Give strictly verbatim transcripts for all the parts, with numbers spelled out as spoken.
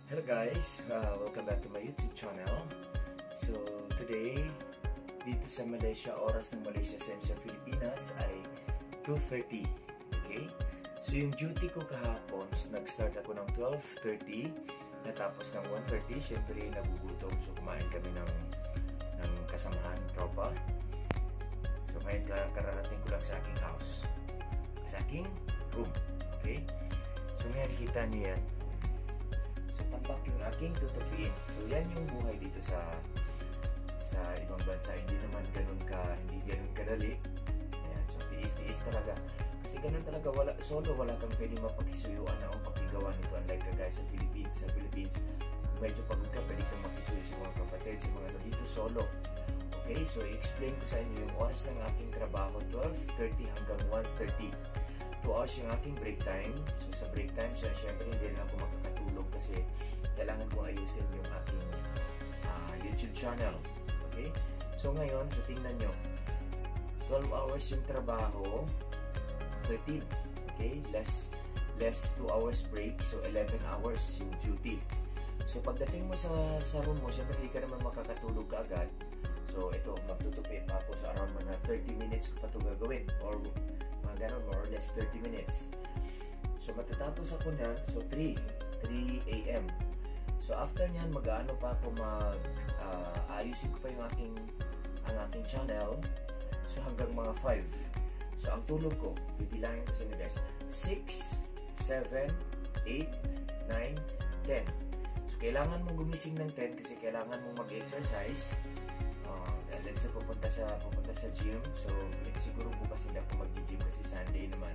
Hello guys, uh, welcome back to my YouTube channel. So today, dito sa Malaysia, oras ng Malaysia sa sa Pilipinas ay two thirty. Okay? So yung duty ko kahapon, nag-start ako ng twelve thirty, natapos ng one thirty. Siyempre nagugutom, so kumain kami ng, ng kasamahan, tropa. So ngayon kararating ko lang sa aking house, sa aking room. Okay? So ngayon kita niyo yan. So tambak yung aking tutupiin. So yan yung buhay dito sa sa ibang bansa. Hindi naman ganun ka, hindi ganun kadali. Ayan, so tiis-tiis talaga. Kasi ganun talaga, wala, solo wala kang pwedeng mapakisuyuan na o pakigawa nito. Unlike ka guys sa Philippines. Sa Philippines, medyo pagod ka, pwede kang makisuyo sa mga kapatid, sa mga ano dito, solo. Okay, so i-explain ko sa inyo yung oras ng aking trabaho, twelve thirty hanggang one thirty. two hours yung aking break time. So sa break time, so syempre hindi na ako makakatulog kasi kailangan kong ayusin yung aking uh, YouTube channel. Okay? So ngayon, so tingnan nyo, twelve hours yung trabaho, thirteen. Okay? Less, less two hours break, so eleven hours yung duty. So pagdating mo sa, sa room mo, syempre hindi ka naman makakatulog ka agad. So ito, magtutupi pa ako sa around mga thirty minutes ko pa ito gagawin. Or mga ganun, more or less thirty minutes. So matatapos ako na, so three a m So after nyan, mag-ano pa ako mag uh, ayusin ko pa yung aking ang aking channel. So hanggang mga five. So ang tulog ko, bibilangin ko sa inyo guys, six, seven, eight, nine, ten. So kailangan mong gumising ng ten kasi kailangan mong mag-exercise. Uh, let's say pupunta sa pupunta sa gym. So siguro bukas hindi ako mag-gym kasi Sunday naman.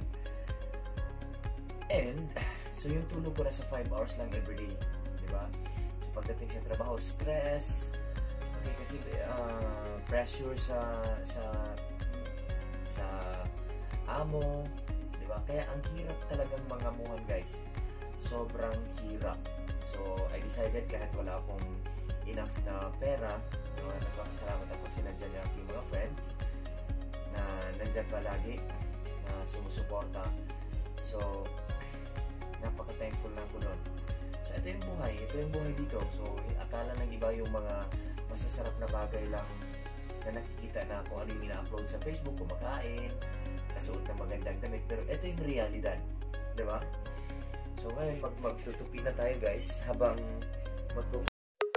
And so yung tulog ko na sa five hours lang everyday, di ba? So, pagdating sa trabaho, stress, okay, kasi uh, pressure sa sa sa amo, di ba? Kaya ang hirap talagang mangamuhan, guys. Sobrang hirap. So I decided kahit wala akong enough na pera, no, nagpapasalamat ako sa nandyan yung aking mga friends na nandyan palagi na sumusuporta. So napaka-thankful na ako nun. So ito yung buhay, ito yung buhay dito. So akala ng iba yung mga masasarap na bagay lang na nakikita na kung ano yung ina-upload sa Facebook, kumakain, kasuot ng magandang damit, pero ito yung realidad, di ba? So ngayon mag magtutupi na tayo guys habang magtutupi.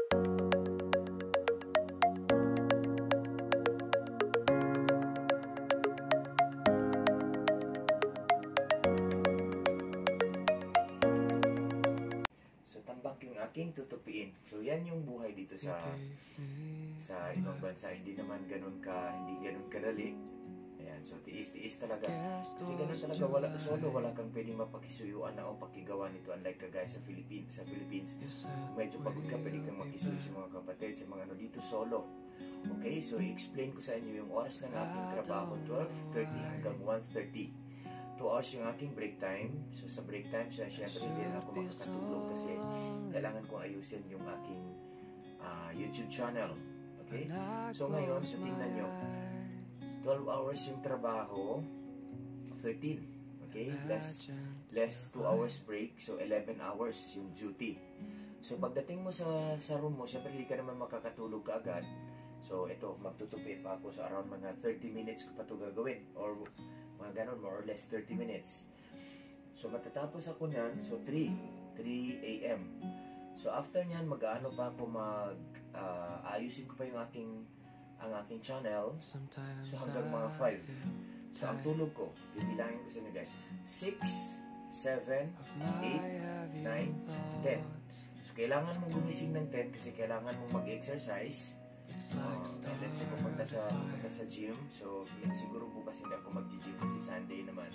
Aking tutupiin. So yan yung buhay dito sa sa ibang bansa. Hindi naman ganun ka, hindi ganun kadali. Ayan, so tiis-tiis talaga. Kasi ganun talaga, wala, solo wala kang pwedeng mapakisuyuan na o pakigawa nito. Unlike ka guys sa Philippines. Sa Philippines, medyo pagod ka, pwede kang makisuyo sa mga kapatid, sa mga ano dito, solo. Okay, so i-explain ko sa inyo yung oras ng aking trabaho, twelve thirty hanggang one thirty. two hours yung aking break time. So sa break time, so, syempre hindi na ako makakatulog kasi kailangan kong ayusin yung aking uh, YouTube channel. Okay? So ngayon, so tingnan nyo, twelve hours yung trabaho, thirteen. Okay? Less, less two hours break, so eleven hours yung duty. So pagdating mo sa, sa room mo, syempre hindi ka naman makakatulog ka agad. So ito, magtutupi pa ako sa around mga thirty minutes ko pa ito gagawin. Or mga ganun, more or less thirty minutes. So matatapos ako nyan, so three a m So after nyan, mag-ano pa ako mag uh, ayusin ko pa yung aking ang aking channel. So hanggang mga five. So ang tulog ko, bibilangin ko sa inyo guys, six, seven, eight, nine, ten. So kailangan mong gumising ng ten kasi kailangan mong mag-exercise. Uh, and let's say pupunta sa, pupunta sa gym. So siguro bukas hindi ako mag-gym kasi Sunday naman.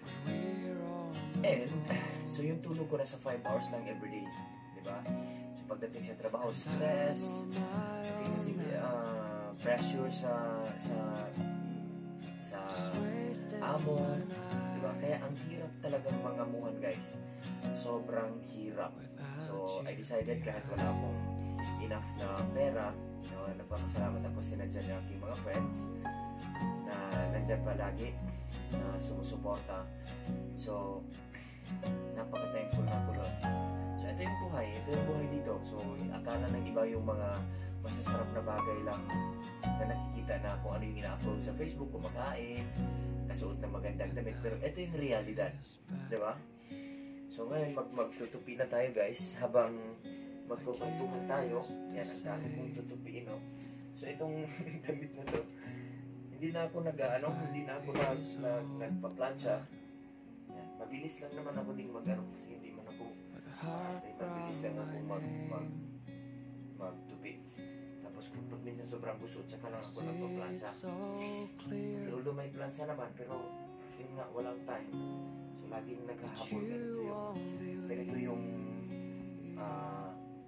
And so yung tulog ko na sa five hours lang everyday, di ba? So pagdating sa trabaho, stress, okay, kasi uh, pressure sa sa sa amo, di ba? Kaya ang hirap talagang mangamuhan, guys. Sobrang hirap. So I decided kahit wala akong enough na pera, no, nagpapasalamat ako sa nandyan yung aking mga friends na nandyan palagi na sumusuporta. So napaka-thankful na ako doon. So ito yung buhay, ito yung buhay dito ito. So, akala ng iba yung mga masasarap na bagay lang na nakikita na kung ano yung ina-upload sa Facebook, kumakain, kasuot na magandang damit. Pero ito yung realidad. Diba? So, ngayon, mag magtutupi na tayo, guys. Habang magkukwentuhan tayo, yan ang dami kong tutupiin, no? So, itong damit na to, hindi na ako nag-ano, hindi na ako nag, nag, nagpa-plancha. Yan, mabilis lang naman ako din mag-ano kasi hindi man ako, uh, mabilis lang ako mag, mag, magtupi. Tapos kung pag minsan sobrang gusot, saka lang ako nagpa-plancha. Although may plancha naman, pero yun nga, walang time. So, laging naghahabol. Ganito yung, ganito yung uh,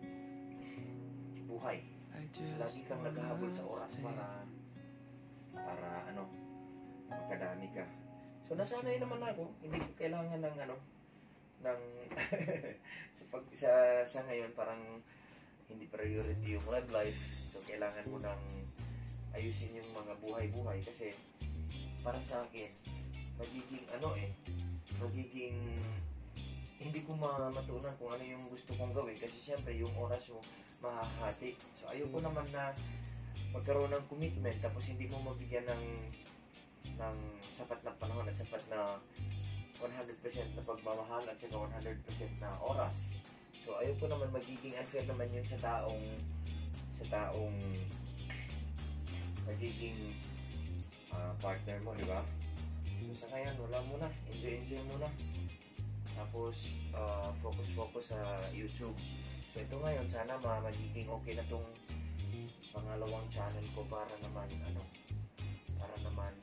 buhay. So, lagi kang naghahabol sa oras para para ano, magkadami ka. So, nasanay naman ako. Hindi ko kailangan ng ano, ng sa, pag, sa, sa ngayon, parang hindi priority yung love life. So, kailangan mo nang ayusin yung mga buhay-buhay kasi para sa akin, magiging ano eh, magiging hindi ko matuunan kung ano yung gusto kong gawin kasi siyempre yung oras mo mahahati. So, ayoko naman na magkaroon ng commitment tapos hindi mo mabigyan ng ng sapat na panahon at sapat na one hundred percent na pagmamahal at saka one hundred percent na oras. So, ayoko naman magiging unfair naman yun sa taong sa taong magiging uh, partner mo, di ba? So, sa kaya, wala muna. Enjoy-enjoy muna. Tapos, uh, focus-focus sa YouTube. So, ito ngayon, sana ma magiging okay na tong pangalawang channel ko para naman, ano, para naman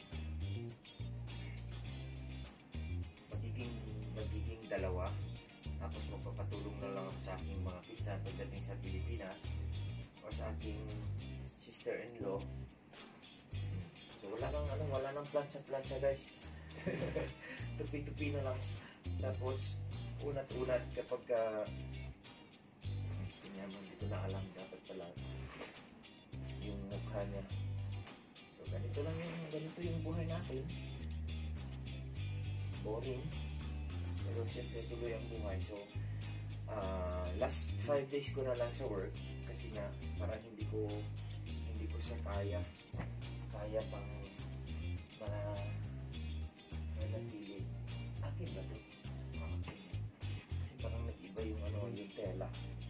magiging, magiging dalawa. Tapos, magpapatulong na lang ako sa aking mga pinsan pagdating sa Pilipinas o sa aking sister-in-law. So, wala nang, ano, wala nang plancha-plancha, guys. Tupi-tupi na lang. Tapos, unat-unat kapag ka uh, hindi ko na alam dapat pala yung mukha niya. So, ganito lang yung, ganito yung buhay natin. Boring. Pero siyempre tuloy ang buhay. So, uh, last five days ko na lang sa work kasi nga, parang hindi ko hindi ko siya kaya. Kaya pang mga manatili. Akin ba ito? Akin. Kasi parang nag-iba yung ano, yung tela.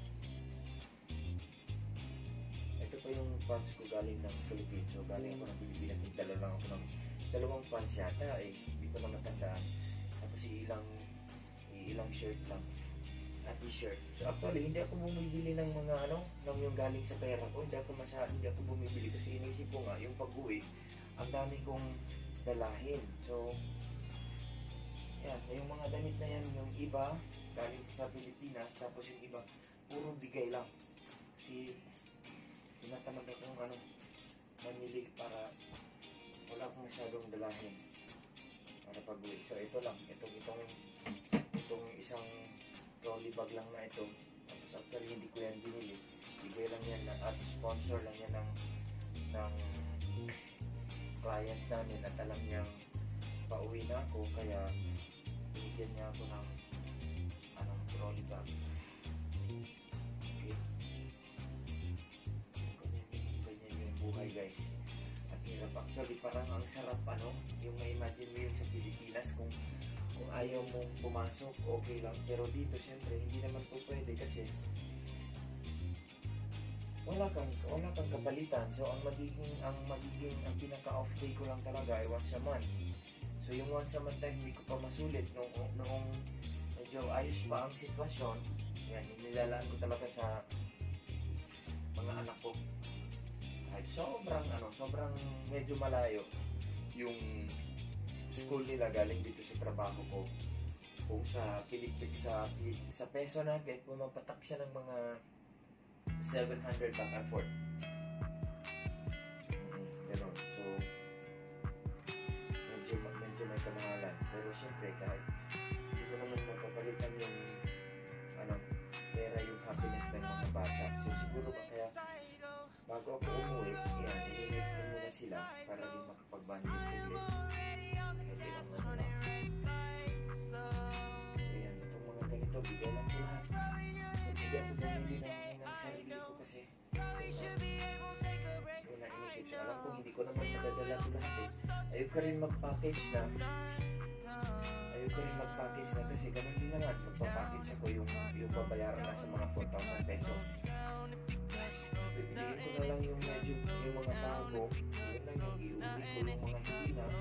Ito pa yung pants ko galing ng Philippines. So, galing ako ng Pilipinas. Nagdala lang ako ng dalawang pants yata. Eh, hindi ko na matandaan. Tapos ilang ilang shirt lang. At t-shirt. So, actually, hindi ako bumibili ng mga ano, ng yung galing sa pera ko. Hindi ako masyadong, hindi ako bumibili kasi inisip ko nga, yung pag-uwi, ang dami kong dalahin. So, yan, yung mga damit na yan, yung iba, galing sa Pilipinas, tapos yung iba, puro bigay lang. Kasi, tinatamad akong ano, mamili para wala akong masyadong dalahin para pag-uwi. So, ito lang, itong, itong, itong isang trolley bag lang na ito. Tapos, actually, hindi ko yan binili. Bigay lang yan, na, at sponsor lang yan ng, ng clients namin at alam niyang pauwi na ako, kaya binigyan niya ako ng anong trolley bag. Okay. Ganyan, ganyan yung buhay, guys. At hirap actually, parang ang sarap ano, yung ma-imagine mo yung sa Pilipinas kung kung ayaw mong pumasok, okay lang. Pero dito, siyempre, hindi naman po pwede kasi wala kang, wala kang kapalitan. So, ang magiging, ang magiging, ang pinaka-off day ko lang talaga ay once a month. So, yung once a month na hindi ko pa masulit noong, noong medyo ayos pa ang sitwasyon, yan, nilalaan ko talaga sa mga anak ko. Kahit sobrang, ano, sobrang medyo malayo yung school nila galing dito sa trabaho ko. Kung sa Pilipik, sa, sa peso natin, pumapatak siya ng mga seven hundred back and forth. Pero, so, medyo, medyo may kamahalan. Pero syempre, kahit hindi ko naman magpapalitan yung ano, pera, yung happiness ng mga bata. So, siguro ba kaya bago ako umuwi, yan, i-leave ko muna sila para din makapag-banding sa iglesia. Kahit ilang ano lang. So, yan, itong mga ganito, bigay lang ko lahat. Bigay ko bumili ng sarili ko kasi yun ang inisip. So alam ko hindi ko naman madadala ko lahat eh. Ayoko rin mag-package na ayoko rin mag-package na kasi ganun din naman magpa-package ako yung, yung babayaran na sa mga four thousand pesos. So pipiliin ko na lang yung medyo yung mga bago, yun lang yung iuwi ko yung mga hindi na.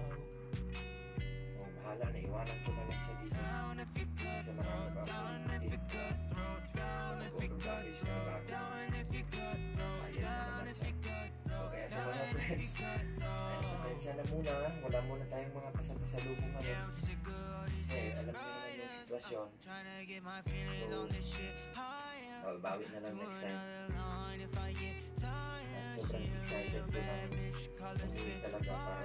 So bahala na, iwanan ko na lang siya dito kasi sa marami pa ako hindi mag-over-package na bago. Ayan na naman siya. So kaya sa mga friends, ay pasensya na muna, wala muna tayong mga pasapasalubong ngayon kasi alam niyo naman yung sitwasyon. So babawi na lang next time. At sobrang excited ko na kasi talaga para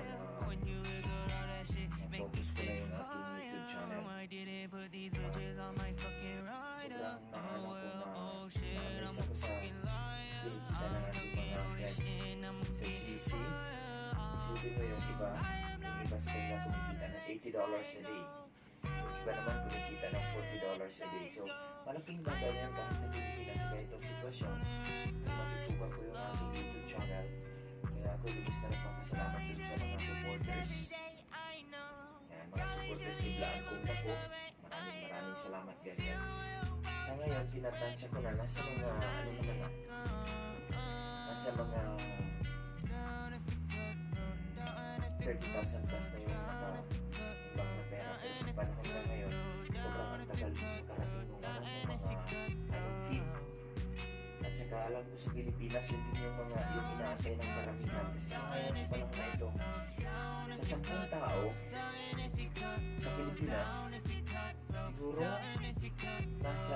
ma-focus ko na yung aking YouTube channel. Uh, sobrang naano ko na na-amaze ako sa kinikita ng ating mga friends sa G C. Isipin mo yung iba, yung iba sa kanila kumikita ng eighty dollars a day. Yung iba naman kumikita ng forty dollars a day. So, malaking bagay yan kahit sa Pilipinas sa ganitong sitwasyon. Kung matutukan ko yung aking YouTube channel, kaya ako lubos na nagpapasalamat din sa mga supporters. Yan, mga supporters ni Blaan kong Dako. Maraming maraming salamat ganyan. Sa ngayon, pinatansya ko na nasa mga, ano naman na, nasa mga thirty thousand plus na yung naka-ibang na pera. Pero sa panahon na ngayon, sobrang ang tagal makarating nung ano, yung mga ano, fee. At saka alam ko sa Pilipinas, yun din yung mga yung inaantay ng karamihan. Kasi sa ngayon, sa panahon na ito, sa sampung tao sa Pilipinas, siguro nasa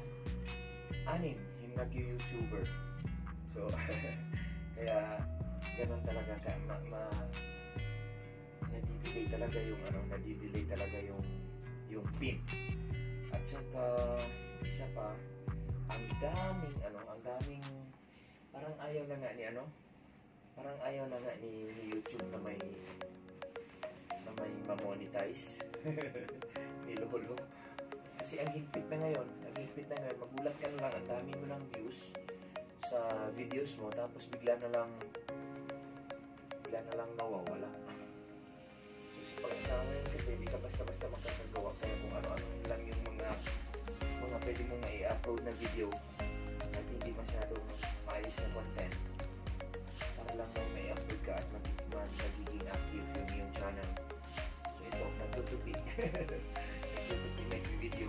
anim yung nag-YouTuber. So, kaya ganun talaga ka, ma, ma nadidelay talaga yung ano, nadidelay talaga yung yung pin. At saka isa pa, ang daming ano, ang daming parang ayaw na nga ni ano, parang ayaw na nga ni, ni YouTube na may na may ma-monetize. Nilolo. Kasi ang higpit na ngayon, ang higpit na ngayon, magulat ka na lang, ang dami mo lang views sa videos mo, tapos bigla na lang bigla na lang nawawala. So sa pag-asama ngayon kasi hindi ka basta-basta magkakagawa, kaya kung ano-ano lang yung mga mga pwede mong i-upload na video at hindi masyadong maayos na content para lang may may upload ka at magiging active yung iyong channel. So ito, nagtutupi. Nagtutupi na yung video.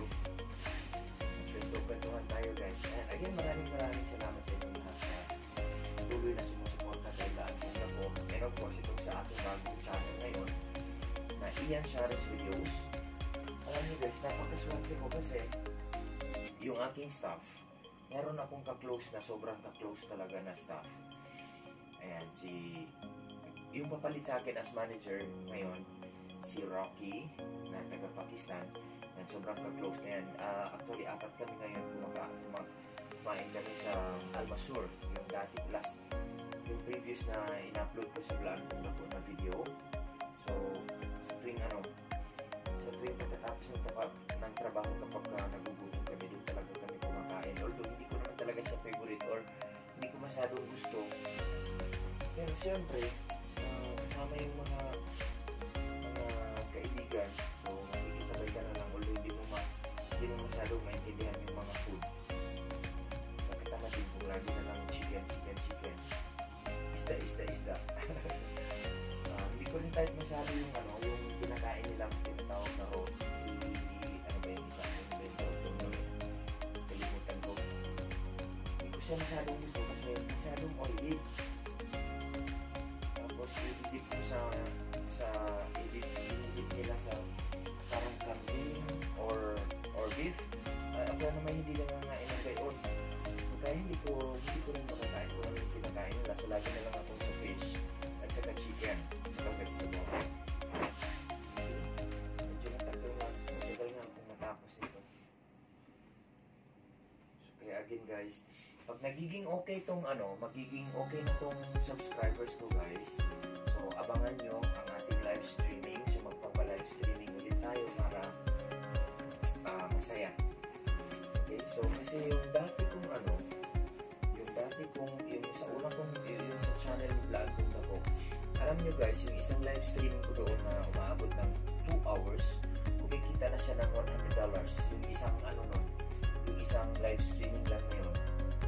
Nagtutupan tayo guys. And again, maraming maraming salamat sa inyong lahat na tuloy na sumusuporta kay Blaan kong Dako. And of course, itong sa ating bagong channel ngayon na Ian Chares Videos. Alam niyo guys, napakaswerte ko kasi yung aking staff, meron akong ka-close na sobrang ka-close talaga na staff. Ayan, si yung papalit sa akin as manager ngayon, si Rocky na taga-Pakistan. Yan, sobrang ka-close na yan. Uh, actually, apat kami ngayon kumaka, kumak kumain kami sa Almasur, yung dati plus yung previous na in-upload ko sa Blaan kong Dako na video. So, sa tuwing ano, sa tuwing pagkatapos ng, tapap, ng trabaho kapag uh, nagugutom kami, din talaga kami kumakain. Although hindi ko naman talaga siya favorite or hindi ko masyadong gusto. Pero siyempre, uh, kasama yung mga mga kaibigan. So, makikisabay ka na lang. Although hindi mo, ma, hindi mo masyadong maintindihan yung mga food. Pagkatama din kung lagi na lang chicken, chicken, chicken. Isda, isda, isda. uh, hindi ko rin type masyado yung ano, yung pinakain nilang tinatawag na raw. Ano ba yung isa? Ano ba yung tawag? Kalimutan ko. Hindi ko siya masyadong gusto kasi masyadong oily. Tapos i-dip ko sa sa i-dip, i-dip nila sa parang kambing or or beef. Uh, ako naman hindi lang nangain ng gayon. So kaya hindi ko hindi ko rin makakain kung ano yung pinakain nila. So lagi na lang akong sa fish at saka chicken at saka vegetable. Kasi medyo matagal nga matagal nga akong matapos nito. So kaya again guys, pag nagiging okay tong ano, magiging okay na tong subscribers ko guys. So abangan nyo ang ating live streaming. So magpapa-live streaming ulit tayo para uh, masaya. Okay, so kasi yung dati kong ano, dati kung yung sa una kong yung sa channel vlog kong ako, alam nyo guys, yung isang live streaming ko doon na umaabot ng two hours, kumikita na siya ng one hundred dollars. Yung isang ano nun, yung isang live streaming lang na yun.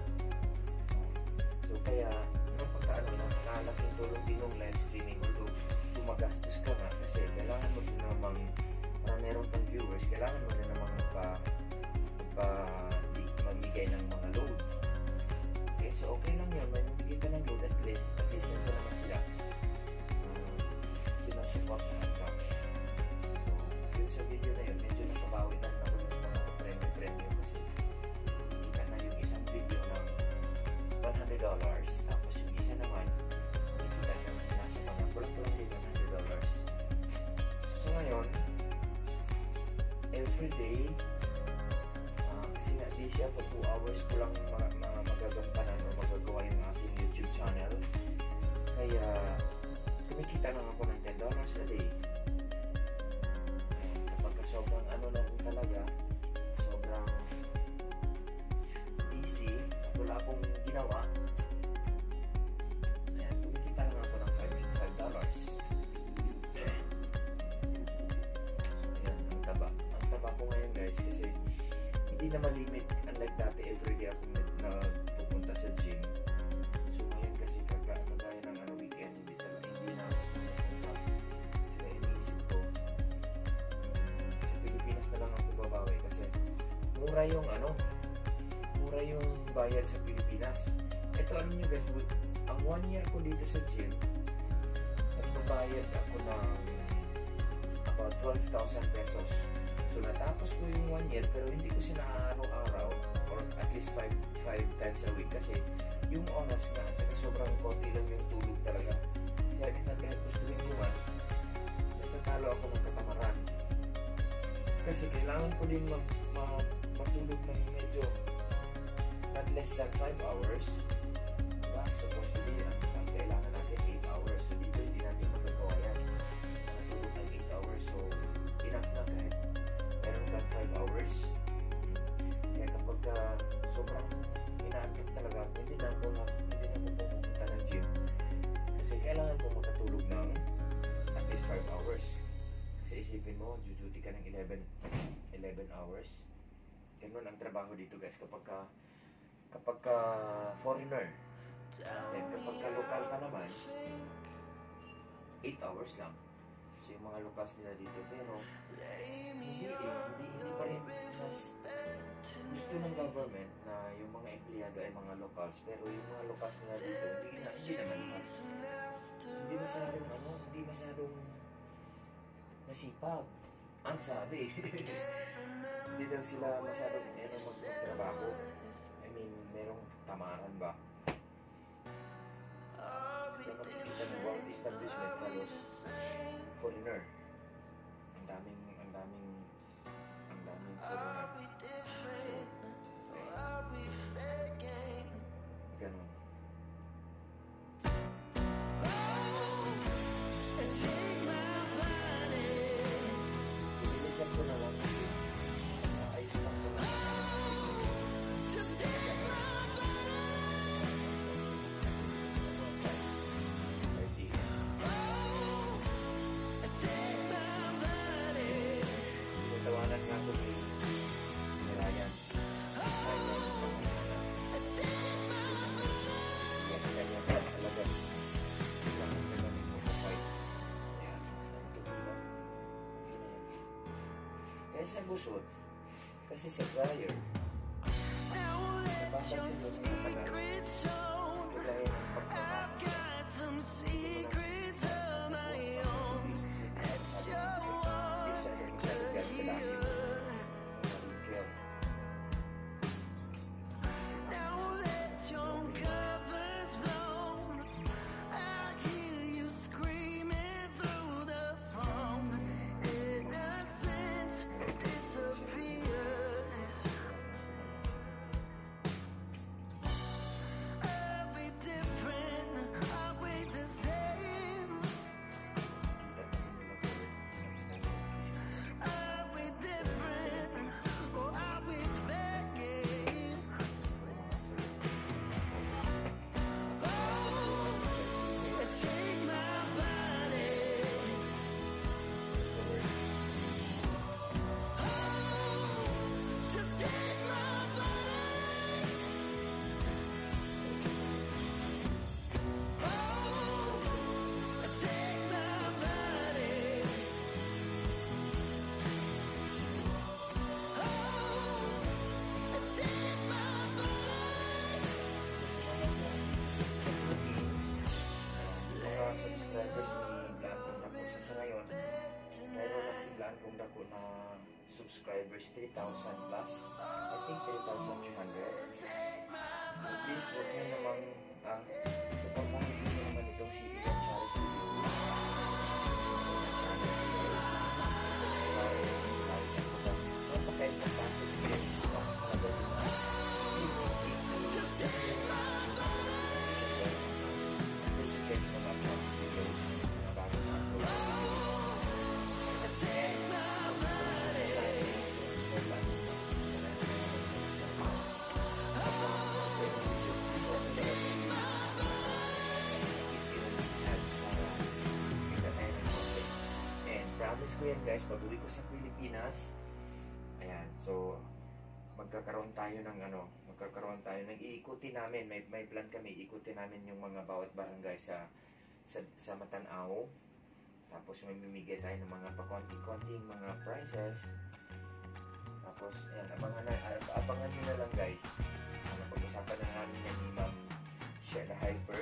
So kaya, yung pagkaano na, nakalaking tulong din yung live streaming, although gumagastos ka na kasi kailangan mo din namang, para meron kang viewers, kailangan mo na namang magpa, magpa, magbigay ng mga load. Okay, so okay lang yun, may magbigay ka ng load at least, at least nito naman sila. Uh, sinusuportahan ka. So, yun sa video na yun, medyo nakabawi na ako sa mga premium-premium kasi kita na yung isang video ng one hundred dollars, tapos yung isa naman, kita na nasa mga pulang-pulang din one hundred dollars. So, sa ngayon, everyday, uh, kasi nga di siya po two hours ko lang ma ma magagampanan o magagawa yung aking YouTube channel. Kaya, kumikita lang ako ng ten dollars a day. Kapag sobrang ano na rin talaga, sobrang busy, wala akong ginawa, ayan, kumikita lang ako ng five dollars. So, ayan, ang taba. Ang taba ko ngayon guys, kasi hindi na malimit, unlike dati, everyday ako nagpupunta sa gym. So ngayon kasi kagaya ng ano, weekend, hindi talaga, hindi na pupunta. Sila iniisip ko, sa Pilipinas na lang ako babawi kasi mura yung ano, mura yung bayad sa Pilipinas. Ito, alam nyo guys, ang one year ko dito sa gym, nagbabayad ako ng about twelve thousand pesos. So natapos ko yung one year, pero hindi ko sila araw-araw or at least five times a week kasi yung oras nga at saka sobrang konti lang yung tulog talaga. Kaya minsan kahit gusto rin naman, natatalo ako ng katamaran. Kasi kailangan ko din mag, mag, matulog ng medyo not less than five hours. Diba? Supposed to be, ang kailangan natin eight hours. So dito hindi natin magagawa yan. Matulog ng eight hours. So enough na kahit meron kang five hours. Kaya kapag uh, sobrang inaantok talaga ako, hindi na ako na, hindi na ako pumunta ng gym. Kasi kailangan ko makatulog ng at least five hours. Kasi isipin mo, jujuti ka ng eleven hours. Ganun ang trabaho dito guys kapag ka, kapag ka foreigner. Then kapag ka local ka naman, eight hours lang. So yung mga locals nila dito, pero hindi eh, hindi, hindi pa rin mas gusto ng government na yung mga empleyado ay mga locals, pero yung mga locals nila dito, hindi, na, hindi naman mas, hindi masyadong ano, hindi masyadong masipag. Ang sabi, hindi daw sila masyadong ano, magtrabaho. I mean, merong tamaran ba? Kaya makikita ng world establishment halos foreigner. Ang daming, ang daming, ang daming foreigner. So, ganun. Inilisap ko na lang. Ayos lang ko na. Tawanan nga ko ni Ryan. Yes, kanya ka talaga. Lang ang naman mo sa fight. Ayan, basta matulog lang. Kaya sa gusot, kasi sa dryer, napapansin mo sa tagal. Kagaya ng pagkakakot. ako na subscribers, three thousand plus. I think three thousand three hundred. So please, huwag nyo namang uh, supportahan nyo naman itong si Ian Charis Video. So, channel guys, subscribe, like, and so that. Napaka-importante din ito ang halaga din na guys na mga videos na bago na upload sa promise ko yan guys, pag uwi ko sa Pilipinas, ayan, so magkakaroon tayo ng ano, magkakaroon tayo ng iikutin namin, may, may plan kami, iikutin namin yung mga bawat barangay sa sa, sa Matanao. Tapos may mimigay tayo ng mga pakonti-konting mga prices. Tapos ayan, abangan, na, abangan nyo na lang guys. Ano, pag-usapan na namin yan ni Ma'am Sheila Hyper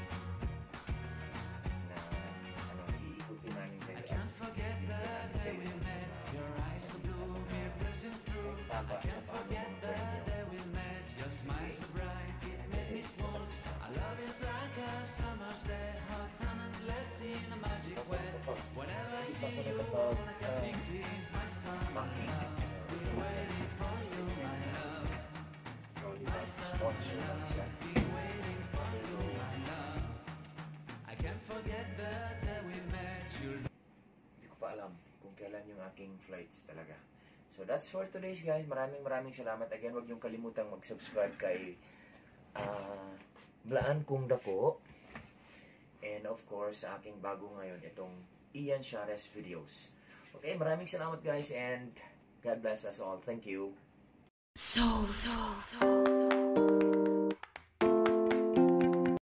na ano, iikutin namin kayo. I can't forget the day we met, your eyes so blue, me pressing through. I can't forget the day we met, your smile so bright, it made me swoon. Our love is like a summer's day, hot and endless in a magic way. Whenever I see you, all I can think is my summer love. Been waiting for you, my love. My summer love, been waiting for you, my love. I can't forget the day we met, you. Hindi ko pa alam kung kailan yung aking flights talaga. So that's for today's guys. Maraming maraming salamat. Again, huwag niyong kalimutang mag-subscribe kay uh, Blaan Kung Dako. And of course, sa aking bago ngayon, itong Ian Charis Videos. Okay, maraming salamat guys and God bless us all. Thank you. So, so, so.